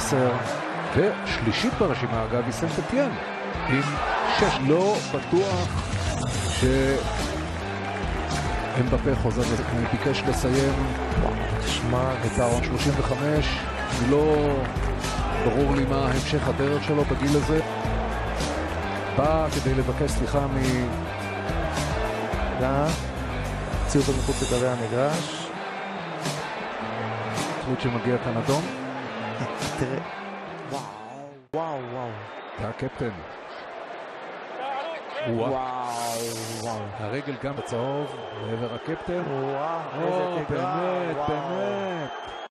10. ושלישית ברשימה אגב היא סנט אתיין עם 6. לא בטוח אמבפה חוזר, ביקש לסיים תשמע, את הארון 35. לא ברור לי מה המשך הדרך שלו בגיל הזה. בא כדי לבקש סליחה הוציאו אותו מחוץ לגבי המגרש. תחוט שמגיע כאן אדום. תראה, וואו. זה הקפטן. וואו. הרגל גם בצהוב לעבר הקפטן. וואו, איזה תגרה. באמת.